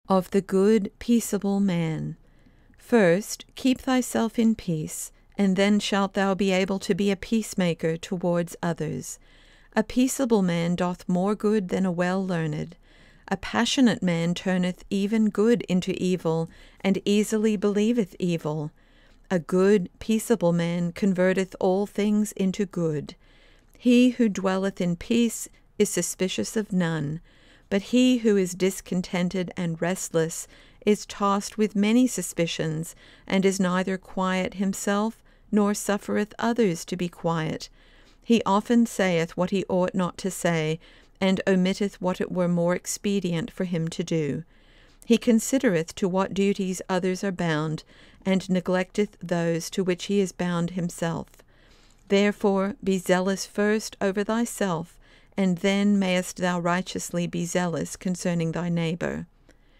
of the good, peaceable man. First, keep thyself in peace, and then shalt thou be able to be a peacemaker towards others. A peaceable man doth more good than a well-learned. A passionate man turneth even good into evil, and easily believeth evil. A good, peaceable man converteth all things into good. He who dwelleth in peace is suspicious of none, but he who is discontented and restless is tossed with many suspicions, and is neither quiet himself, nor suffereth others to be quiet. He often saith what he ought not to say, and omitteth what it were more expedient for him to do. He considereth to what duties others are bound, and neglecteth those to which he is bound himself. Therefore be zealous first over thyself, and then mayest thou righteously be zealous concerning thy neighbour.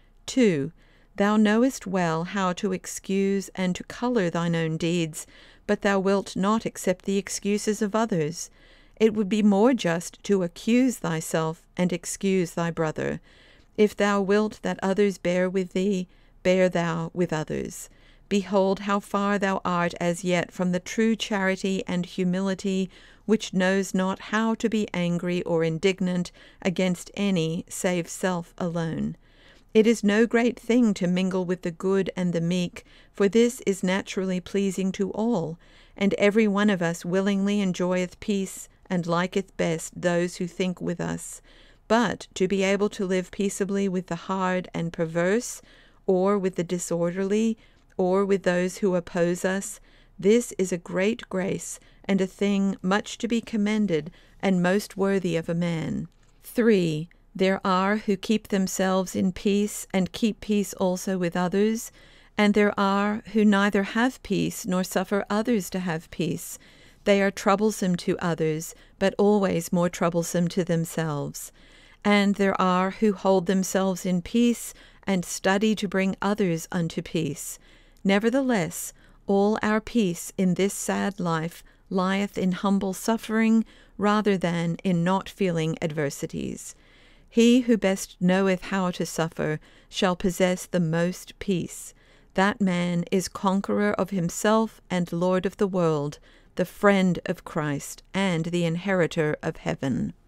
2. Thou knowest well how to excuse and to colour thine own deeds, but thou wilt not accept the excuses of others. It would be more just to accuse thyself and excuse thy brother. If thou wilt that others bear with thee, bear thou with others. Behold how far thou art as yet from the true charity and humility, which knows not how to be angry or indignant against any save self alone. It is no great thing to mingle with the good and the meek, for this is naturally pleasing to all, and every one of us willingly enjoyeth peace, and liketh best those who think with us. But to be able to live peaceably with the hard and perverse, or with the disorderly, or with those who oppose us, this is a great grace, and a thing much to be commended, and most worthy of a man. 3. There are who keep themselves in peace, and keep peace also with others, and there are who neither have peace, nor suffer others to have peace. They are troublesome to others, but always more troublesome to themselves. And there are who hold themselves in peace, and study to bring others unto peace. Nevertheless, all our peace in this sad life lieth in humble suffering, rather than in not feeling adversities. He who best knoweth how to suffer shall possess the most peace. That man is conqueror of himself and Lord of the world, the friend of Christ, and the inheritor of heaven.